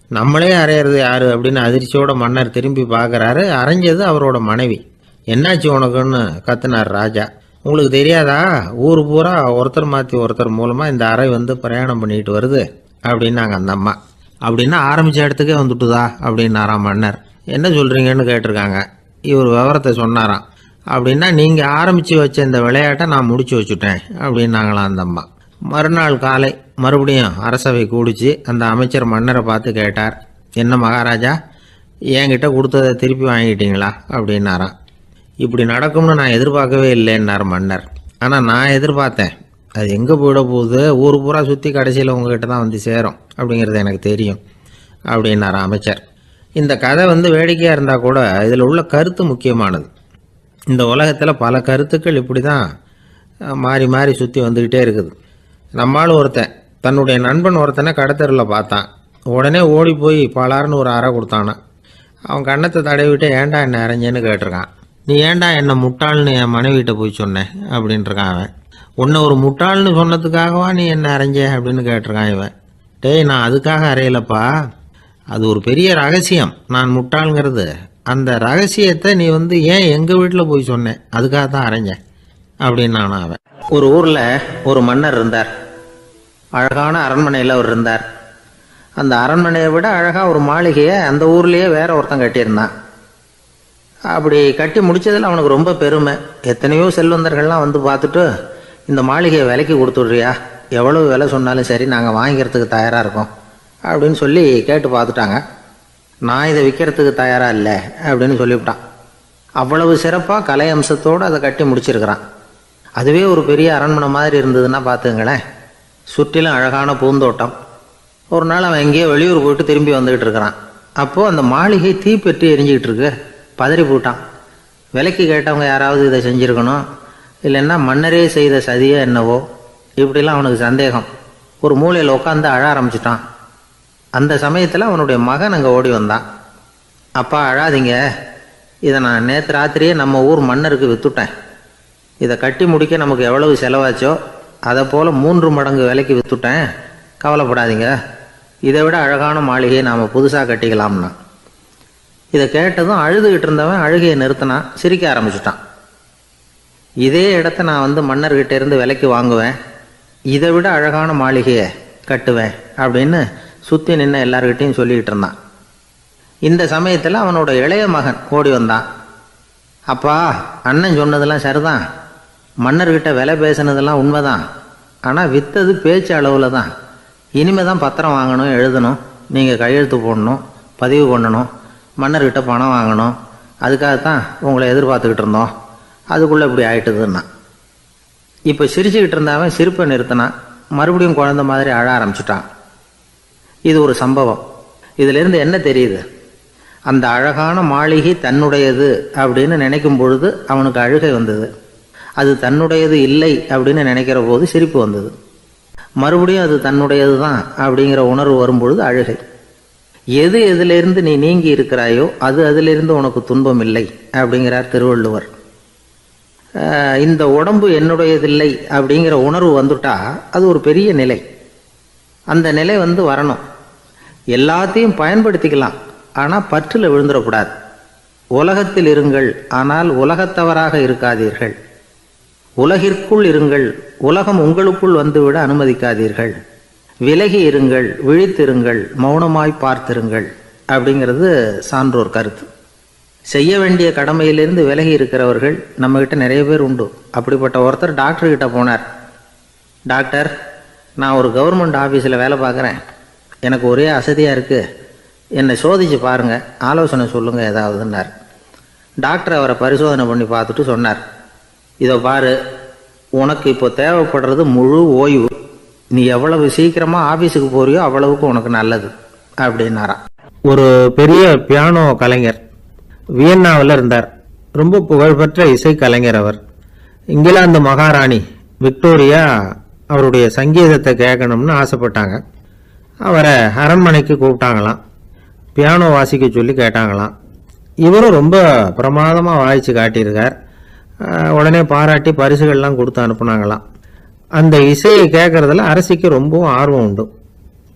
S2: நம்மளே அரையிறது யாரு அப்படின்னு அதிர்ச்சியோட மன்னர் திரும்பி பார்க்குறாரு. அரைஞ்சது அவரோட மனைவி. என்னாச்சு உனக்குன்னு கத்துனார் ராஜா. உங்களுக்கு தெரியாதா, ஊர் பூரா ஒருத்தர் மாற்றி ஒருத்தர் மூலமாக இந்த அறை வந்து பிரயாணம் பண்ணிட்டு வருது அப்படின்னாங்க அந்த அம்மா. அப்படின்னா ஆரம்பித்த இடத்துக்கே வந்துட்டுதா அப்படின்னாராம் மன்னர். என்ன சொல்கிறீங்கன்னு கேட்டிருக்காங்க. இவர் விவரத்தை சொன்னாராம். அப்படின்னா நீங்கள் ஆரம்பித்து வச்ச இந்த விளையாட்டை நான் முடிச்சு வச்சுட்டேன் அப்படின்னாங்களாம் அந்த அம்மா. மறுநாள் காலை மறுபடியும் அரசவை கூடிச்சு அந்த அமைச்சர் மன்னரை பார்த்து கேட்டார், என்ன மகாராஜா, என்கிட்ட கொடுத்ததை திருப்பி வாங்கிட்டீங்களா அப்படின்னாராம். இப்படி நடக்கும்னு நான் எதிர்பார்க்கவே இல்லைன்னார் மன்னர். ஆனால் நான் எதிர்பார்த்தேன். அது எங்கே போயிட போகுது, ஊர் பூரா சுற்றி கடைசியில் உங்ககிட்ட தான் வந்து சேரும் அப்படிங்கிறது எனக்கு தெரியும் அப்படின்னார் அமைச்சர். இந்த கதை வந்து வேடிக்கையாக இருந்தால் கூட இதில் உள்ள கருத்து முக்கியமானது. இந்த உலகத்தில் பல கருத்துக்கள் இப்படி தான் மாறி மாறி சுற்றி வந்துக்கிட்டே இருக்குது. நம்மளும் ஒருத்தன் தன்னுடைய நண்பன் ஒருத்தனை கடத்தரில் பார்த்தான். உடனே ஓடி போய் பலாருன்னு ஒரு அறை கொடுத்தானா. அவன் கண்ணத்தை தடவிட்டு ஏன்டா என்னை அரைஞ்சேன்னு கேட்டிருக்கான். நீ ஏன்டா என்னை முட்டாள்னு என் மனைவிட்ட போய் சொன்னேன் அப்படின்ட்டுருக்கான் அவன். உன்னை ஒரு முட்டாள்னு சொன்னதுக்காகவா நீ என்ன அரைஞ்ச அப்படின்னு கேட்டிருக்கான் இவன். டேய், நான் அதுக்காக அறையலப்பா, அது ஒரு பெரிய ரகசியம். நான் முட்டாளுங்கிறது அந்த ரகசியத்தை நீ வந்து ஏன் எங்கள் வீட்டில் போய் சொன்னேன், அதுக்காக தான் அரைஞ்சேன் அப்படின்னு நானும் அவன். ஒரு ஊரில் ஒரு மன்னர் இருந்தார். அழகான அரண்மனையில் அவர் இருந்தார். அந்த அரண்மனையை விட அழகாக ஒரு மாளிகையை அந்த ஊர்லேயே வேற ஒருத்தன் கட்டியிருந்தான். அப்படி கட்டி முடித்ததில் அவனுக்கு ரொம்ப பெருமை. எத்தனையோ செல்வந்தர்கள்லாம் வந்து பார்த்துட்டு, இந்த மாளிகையை விலைக்கு கொடுத்துட்றியா, எவ்வளவு விலை சொன்னாலும் சரி நாங்கள் வாங்கிக்கிறதுக்கு தயாராக இருக்கோம் அப்படின்னு சொல்லி கேட்டு பார்த்துட்டாங்க. நான் இதை விற்கிறதுக்கு தயாராக இல்லை அப்படின்னு சொல்லிவிட்டான். அவ்வளவு சிறப்பாக கலை அம்சத்தோடு அதை கட்டி முடிச்சிருக்கிறான். அதுவே ஒரு பெரிய அரண்மனை மாதிரி இருந்ததுன்னா பார்த்துங்களேன். சுற்றிலும் அழகான பூந்தோட்டம். ஒரு நாள் அவன் எங்கேயோ வெளியூர் போயிட்டு திரும்பி வந்துக்கிட்டு இருக்கிறான். அப்போது அந்த மாளிகை தீப்பெட்டி எரிஞ்சிக்கிட்டு இருக்கு. பதறி போட்டான். விலைக்கு கேட்டவங்க யாராவது இதை செஞ்சுருக்கணும், இல்லைன்னா மன்னரே செய்த சதியோ என்னவோ, இப்படிலாம் அவனுக்கு சந்தேகம். ஒரு மூலையில் உட்காந்து அழ ஆரம்பிச்சிட்டான். அந்த சமயத்தில் அவனுடைய மகன் அங்கே ஓடி வந்தான். அப்பா அழாதீங்க, இதை நான் நேற்று ராத்திரியே நம்ம ஊர் மன்னருக்கு விற்றுட்டேன். இதை கட்டி முடிக்க நமக்கு எவ்வளவு செலவாச்சோ அதை போல் மூன்று மடங்கு விலைக்கு விற்றுட்டேன், கவலைப்படாதீங்க. இதை விட அழகான மாளிகையை நாம் புதுசாக கட்டிக்கலாம்னா. இதை கேட்டதும் அழுதுகிட்டு இருந்தவன் அழுகையை நிறுத்தினான், சிரிக்க ஆரம்பிச்சிட்டான். இதே இடத்த நான் வந்து மன்னர்கிட்ட இருந்து விலைக்கு வாங்குவேன், இதை விட அழகான மாளிகையை கட்டுவேன் அப்படின்னு சுற்றி நின்று எல்லார்கிட்டையும் சொல்லிக்கிட்டு இருந்தான். இந்த சமயத்தில் அவனோட இளைய மகன் ஓடி வந்தான். அப்பா, அண்ணன் சொன்னதெல்லாம் சரிதான், மன்னர்கிட்ட விலை பேசினதெல்லாம் உண்மைதான், ஆனால் விற்றது பேச்சு அளவில் தான். இனிமே தான் பத்திரம் வாங்கணும், எழுதணும், நீங்கள் கையெழுத்து போடணும், பதிவு பண்ணணும், மன்னர்கிட்ட பணம் வாங்கணும். அதுக்காகத்தான் உங்களை எதிர்பார்த்துக்கிட்டு இருந்தோம். அதுக்குள்ளே இப்படி ஆயிட்டுதுன்னா. இப்போ சிரிச்சுக்கிட்டு இருந்தாவன் சிரிப்பை நிறுத்தினான். மறுபடியும் குழந்தை மாதிரி அழ ஆரம்பிச்சிட்டான். இது ஒரு சம்பவம். இதிலிருந்து என்ன தெரியுது? அந்த அழகான மாளிகை தன்னுடையது அப்படின்னு நினைக்கும் பொழுது அவனுக்கு அழுகை வந்தது. அது தன்னுடையது இல்லை அப்படின்னு நினைக்கிற போது சிரிப்பு வந்தது. மறுபடியும் அது தன்னுடையது தான் அப்படிங்கிற உணர்வு வரும்பொழுது அழுகை. எது எதிலிருந்து நீ நீங்கி இருக்கிறாயோ அது அதிலிருந்து உனக்கு துன்பம் இல்லை அப்படிங்கிறார் திருவள்ளுவர். இந்த உடம்பு என்னுடையதில்லை அப்படிங்கிற உணர்வு வந்துட்டா அது ஒரு பெரிய நிலை. அந்த நிலை வந்து வரணும். எல்லாத்தையும் பயன்படுத்திக்கலாம், ஆனால் பற்றில் விழுந்துடக்கூடாது. உலகத்தில் இருங்கள், ஆனால் உலகத்தவராக இருக்காதீர்கள். உலகிற்குள் இருங்கள், உலகம் உங்களுக்குள் வந்துவிட அனுமதிக்காதீர்கள். விலகி இருங்கள், விழித்திருங்கள், மௌனமாய் பார்த்திருங்கள் அப்படிங்கிறது சான்றோர் கருத்து. செய்ய வேண்டிய கடமையிலிருந்து விலகி இருக்கிறவர்கள் நம்மகிட்ட நிறைய பேர் உண்டு. அப்படிப்பட்ட ஒருத்தர் டாக்டர்கிட்ட போனார். டாக்டர், நான் ஒரு கவர்மெண்ட் ஆஃபீஸில் வேலை பார்க்குறேன், எனக்கு ஒரே அசதியாக இருக்குது, என்னை சோதிச்சு பாருங்கள், ஆலோசனை சொல்லுங்கள் ஏதாவதுன்னார். டாக்டர் அவரை பரிசோதனை பண்ணி பார்த்துட்டு சொன்னார், இதோ பாரு, உனக்கு இப்போ தேவைப்படுறது முழு ஓய்வு. நீ எவ்வளவு சீக்கிரமாக ஆஃபீஸுக்கு போறியோ அவ்வளவுக்கு உனக்கு நல்லது அப்படின்னாராம். ஒரு பெரிய பியானோ கலைஞர் வியன்னாவில் இருந்தார். ரொம்ப புகழ்பெற்ற இசை கலைஞர் அவர். இங்கிலாந்து மகாராணி விக்டோரியா அவருடைய சங்கீதத்தை கேட்கணும்னு ஆசைப்பட்டாங்க. அவரை அரண்மனைக்கு கூப்பிட்டாங்களாம். பியானோ வாசிக்க சொல்லி கேட்டாங்களாம். இவரும் ரொம்ப பிரமாதமாக வாய்ச்சி காட்டியிருக்கார். உடனே பாராட்டி பரிசுகள்லாம் கொடுத்து அனுப்புனாங்களாம். அந்த இசையை கேட்கறதுல அரசிக்கு ரொம்பவும் ஆர்வம் உண்டு.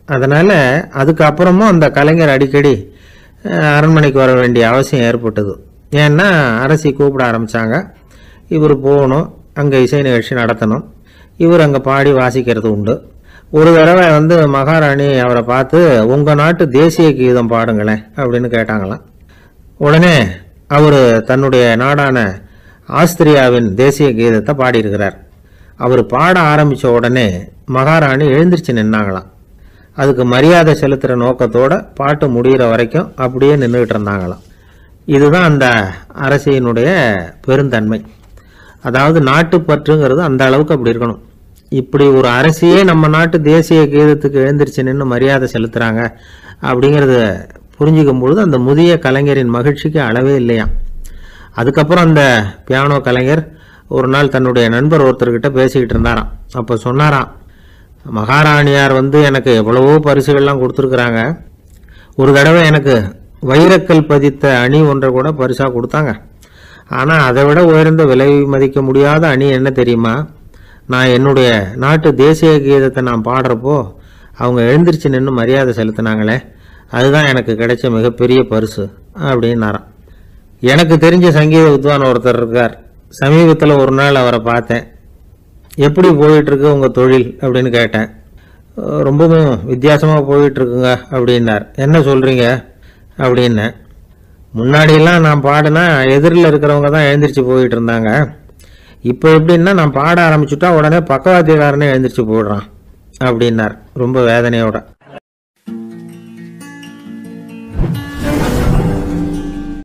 S2: அதனால் அதுக்கப்புறமும் அந்த கலைஞர் அடிக்கடி அரண்மனைக்கு வர வேண்டிய அவசியம் ஏற்பட்டது. ஏன்னா அரசி கூப்பிட ஆரம்பித்தாங்க. இவர் போகணும், அங்கே இசை நிகழ்ச்சி நடத்தணும், இவர் அங்கே பாடி வாசிக்கிறது உண்டு. ஒரு தடவை வந்து மகாராணி அவரை பார்த்து உங்கள் நாட்டு தேசிய கீதம் பாடுங்களேன் அப்படின்னு கேட்டாங்களாம். உடனே அவர் தன்னுடைய நாடான ஆஸ்திரியாவின் தேசிய கீதத்தை பாடியிருக்கிறார். அவர் பாட ஆரம்பித்த உடனே மகாராணி எழுந்திரிச்சு நின்னாங்களாம். அதுக்கு மரியாதை செலுத்துகிற நோக்கத்தோடு பாட்டு முடிகிற வரைக்கும் அப்படியே நின்றுக்கிட்டு இருந்தாங்களாம். இதுதான் அந்த அரசியினுடைய பெருந்தன்மை. அதாவது நாட்டுப்பற்றுங்கிறது அந்த அளவுக்கு அப்படி இருக்கணும். இப்படி ஒரு அரசியே நம்ம நாட்டு தேசிய கீதத்துக்கு எழுந்திரிச்சு நின்று மரியாதை செலுத்துகிறாங்க அப்படிங்கிறத புரிஞ்சிக்கும் பொழுது அந்த முதிய கலைஞரின் மகிழ்ச்சிக்கு அளவே இல்லையாம். அதுக்கப்புறம் அந்த பியானோ கலைஞர் ஒரு நாள் தன்னுடைய நண்பர் ஒருத்தர்கிட்ட பேசிக்கிட்டு இருந்தாராம். அப்போ சொன்னாராம், மகாராணியார் வந்து எனக்கு எவ்வளவோ பரிசுகள்லாம் கொடுத்துருக்குறாங்க. ஒரு தடவை எனக்கு வைரக்கல் பதித்த அணி ஒன்றை கூட பரிசாக கொடுத்தாங்க. ஆனால் அதை விட உயர்ந்த விலை மதிக்க முடியாத அணி என்ன தெரியுமா? நான் என்னுடைய நாட்டு தேசிய கீதத்தை நான் பாடுறப்போ அவங்க எழுந்திரிச்சு நின்று மரியாதை செலுத்தினாங்களே, அதுதான் எனக்கு கிடைச்ச மிகப்பெரிய பரிசு அப்படின்னாராம். எனக்கு தெரிஞ்ச சங்கீத வித்வான் ஒருத்தர் இருக்கார். சமீபத்தில் ஒரு நாள் அவரை பார்த்தேன். எப்படி போயிட்டுருக்கு உங்கள் தொழில் அப்படின்னு கேட்டேன். ரொம்பவும் வித்தியாசமாக போயிட்டுருக்குங்க அப்படின்னார். என்ன சொல்கிறீங்க அப்படின்னேன். முன்னாடியெல்லாம் நான் பாடினா எதிரில் இருக்கிறவங்க தான் எழுந்திரிச்சு போயிட்டு இருந்தாங்க. இப்போ எப்படின்னா நான் பாட ஆரம்பிச்சுட்டா உடனே பக்கவாத்தியக்காரனே எழுந்திரிச்சு போயிடுறான் அப்படின்னார் ரொம்ப வேதனையோட.